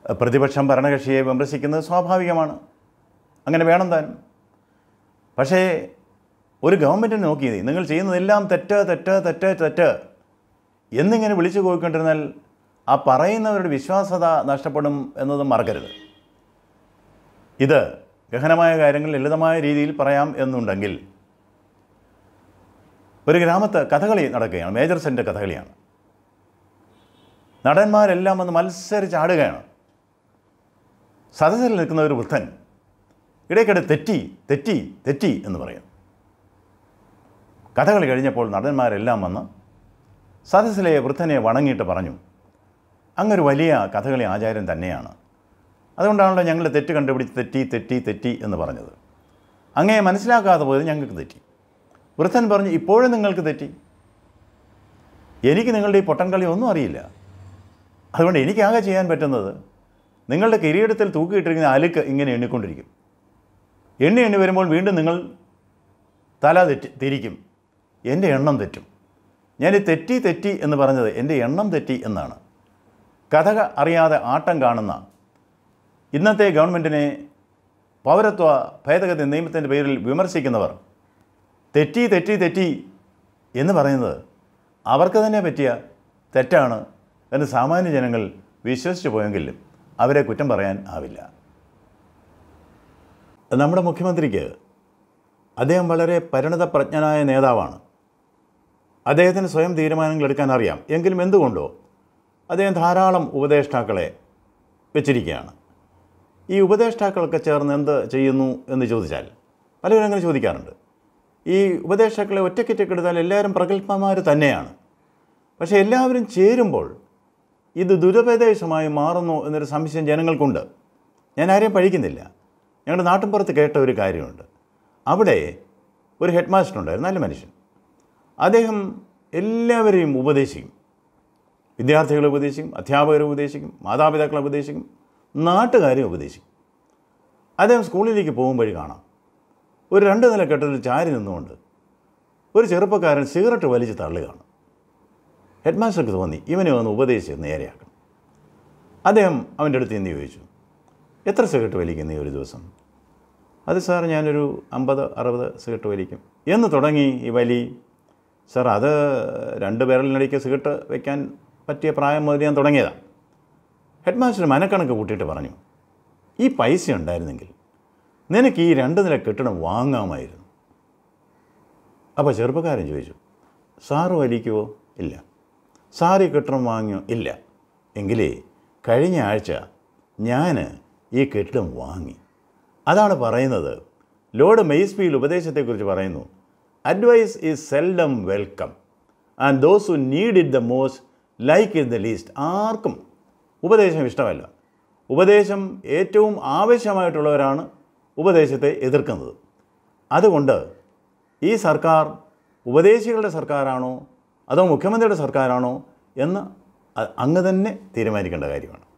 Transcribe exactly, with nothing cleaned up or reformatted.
പ്രതിപക്ഷം ഭരണകക്ഷിയെ വിമർശിക്കുന്നത് സ്വാഭാവികമാണ്, അങ്ങനെ വേണം താനും. പക്ഷേ ഒരു ഗവൺമെൻറ്റിനെ നോക്കി നിങ്ങൾ ചെയ്യുന്നതെല്ലാം തെറ്റ് തെറ്റ് തെറ്റ് തെറ്റ് എന്നിങ്ങനെ വിളിച്ചു പോയിക്കൊണ്ടിരുന്നാൽ ആ പറയുന്നവരുടെ വിശ്വാസ്യത നഷ്ടപ്പെടും എന്നത് മറക്കരുത്. ഇത് ഗഹനമായ കാര്യങ്ങൾ ലളിതമായ രീതിയിൽ പറയാം എന്നുണ്ടെങ്കിൽ ഒരു ഗ്രാമത്ത് കഥകളി നടക്കുകയാണ്, മേജർ സെൻ്റ് കഥകളിയാണ്. നടന്മാരെല്ലാം വന്ന് മത്സരിച്ചാടുകയാണ്. സദസ്സിൽ നിൽക്കുന്ന ഒരു വൃദ്ധൻ ഇടയ്ക്കിടെ തെറ്റി തെറ്റി തെറ്റി എന്ന് പറയും. കഥകളി കഴിഞ്ഞപ്പോൾ നടന്മാരെല്ലാം വന്ന് സദസ്സിലെ വൃദ്ധനെ വണങ്ങിയിട്ട് പറഞ്ഞു, അങ്ങൊരു വലിയ കഥകളി ആചാര്യൻ തന്നെയാണ്, അതുകൊണ്ടാണല്ലോ ഞങ്ങൾ തെറ്റ് കണ്ടുപിടിച്ച് തെറ്റി തെറ്റി തെറ്റി എന്ന് പറഞ്ഞത്. അങ്ങയെ മനസ്സിലാക്കാതെ പോയത് ഞങ്ങൾക്ക് തെറ്റി. വൃദ്ധൻ പറഞ്ഞു, ഇപ്പോഴും നിങ്ങൾക്ക് തെറ്റി. എനിക്ക് നിങ്ങളുടെ ഈ പൊട്ടൻകളി ഒന്നും അറിയില്ല. അതുകൊണ്ട് എനിക്കാകെ ചെയ്യാൻ പറ്റുന്നത് നിങ്ങളുടെ കിരീടത്തിൽ തൂക്കിയിട്ടിരിക്കുന്ന അലുക്ക് ഇങ്ങനെ എണ്ണിക്കൊണ്ടിരിക്കും. എണ്ണി എണ്ണി വരുമ്പോൾ വീണ്ടും നിങ്ങൾ തല തെറ്റി തിരിക്കും. എൻ്റെ എണ്ണം തെറ്റും. ഞാൻ തെറ്റി തെറ്റി എന്ന് പറഞ്ഞത് എൻ്റെ എണ്ണം തെറ്റി എന്നാണ്. കഥ അറിയാതെ ആട്ടം കാണുന്ന ഇന്നത്തെ ഗവൺമെൻറ്റിനെ പൗരത്വ ഭേദഗതി നിയമത്തിൻ്റെ പേരിൽ വിമർശിക്കുന്നവർ തെറ്റി തെറ്റി തെറ്റി എന്ന് പറയുന്നത് അവർക്ക് തന്നെ പറ്റിയ തെറ്റാണ് എന്ന് സാമാന്യ ജനങ്ങൾ വിശ്വസിച്ച് പോയെങ്കിലും അവരെ കുറ്റം പറയാൻ ആവില്ല. നമ്മുടെ മുഖ്യമന്ത്രിക്ക് അദ്ദേഹം വളരെ പരിണതപ്രജ്ഞനായ നേതാവാണ്. അദ്ദേഹത്തിന് സ്വയം തീരുമാനങ്ങൾ എടുക്കാൻ അറിയാം. എങ്കിലും എന്തുകൊണ്ടോ അദ്ദേഹം ധാരാളം ഉപദേഷ്ടാക്കളെ വെച്ചിരിക്കുകയാണ്. ഈ ഉപദേഷ്ടാക്കളൊക്കെ ചേർന്ന് എന്ത് ചെയ്യുന്നു എന്ന് ചോദിച്ചാൽ പലരും അങ്ങനെ ചോദിക്കാറുണ്ട്. ഈ ഉപദേഷ്ടാക്കളെ ഒറ്റയ്ക്കൊറ്റയ്ക്കെടുത്താൽ എല്ലാവരും പ്രഗത്ഭന്മാർ തന്നെയാണ്. പക്ഷേ എല്ലാവരും ചേരുമ്പോൾ ഇത് ദുരുപദേശമായി മാറുന്നു എന്നൊരു സംശയം ജനങ്ങൾക്കുണ്ട്. ഞാൻ ആരെയും പഴിക്കുന്നില്ല. ഞങ്ങളുടെ നാട്ടിൻപുറത്ത് കേട്ട ഒരു കാര്യമുണ്ട്. അവിടെ ഒരു ഹെഡ് മാസ്റ്റർ ഉണ്ടായിരുന്നു, നല്ല മനുഷ്യൻ. അദ്ദേഹം എല്ലാവരെയും ഉപദേശിക്കും. വിദ്യാർത്ഥികളെ ഉപദേശിക്കും, അധ്യാപകരെ ഉപദേശിക്കും, മാതാപിതാക്കളെ ഉപദേശിക്കും, നാട്ടുകാരെ ഉപദേശിക്കും. അദ്ദേഹം സ്കൂളിലേക്ക് പോകുമ്പോഴേ കാണാം ഒരു രണ്ട് നില കെട്ടിടത്തിൽ ചാരി നിന്നുകൊണ്ട് ഒരു ചെറുപ്പക്കാരൻ സിഗരറ്റ് വലിച്ച് തള്ളുകയാണ്. ഹെഡ് മാസ്റ്റർക്ക് തോന്നി ഇവനെ ഒന്ന് ഉപദേശിച്ച് നേരെയാക്കണം. അദ്ദേഹം അവൻ്റെ അടുത്ത് നിന്ന് ചോദിച്ചു, എത്ര സിഗരറ്റ് വലിക്കുന്ന ഒരു ദിവസം? അത് സാർ ഞാനൊരു അമ്പത് അറുപത് സിഗരറ്റ് വലിക്കും എന്ന് തുടങ്ങി ഈ വലി. സാർ അത് രണ്ട് വിരലിനിടയ്ക്ക് സിഗരറ്റ് വയ്ക്കാൻ പറ്റിയ പ്രായം മുതൽ ഞാൻ തുടങ്ങിയതാണ്. ഹെഡ് മാസ്റ്റർ മനക്കണക്ക് കൂട്ടിയിട്ട് പറഞ്ഞു, ഈ പൈസ ഉണ്ടായിരുന്നെങ്കിൽ നിനക്ക് ഈ രണ്ട് നില കെട്ടിടം വാങ്ങാമായിരുന്നു. അപ്പോൾ ചെറുപ്പക്കാരൻ ചോദിച്ചു, സാറ് വലിക്കുമോ? ഇല്ല. സാറ് ഈ കെട്ടിടം വാങ്ങിയോ? ഇല്ല. എങ്കിലേ കഴിഞ്ഞ ആഴ്ച ഞാൻ ഈ കെട്ടിടം വാങ്ങി. അതാണ് പറയുന്നത്. ലോർഡ് മെയ്സ്ഫീൽഡ് ഉപദേശത്തെക്കുറിച്ച് പറയുന്നു, advice is seldom welcome and those who need it the most like it the least. ആർക്കും ഉപദേശം ഇഷ്ടമല്ല. ഉപദേശം ഏറ്റവും ആവശ്യമായിട്ടുള്ളവരാണ് ഉപദേശത്തെ എതിർക്കുന്നത്. അതുകൊണ്ട് ഈ സർക്കാർ ഉപദേശികളുടെ സർക്കാരാണോ അതോ മുഖ്യമന്ത്രിയുടെ സർക്കാരാണോ എന്ന് അങ്ങ് തന്നെ തീരുമാനിക്കേണ്ട കാര്യമാണ്.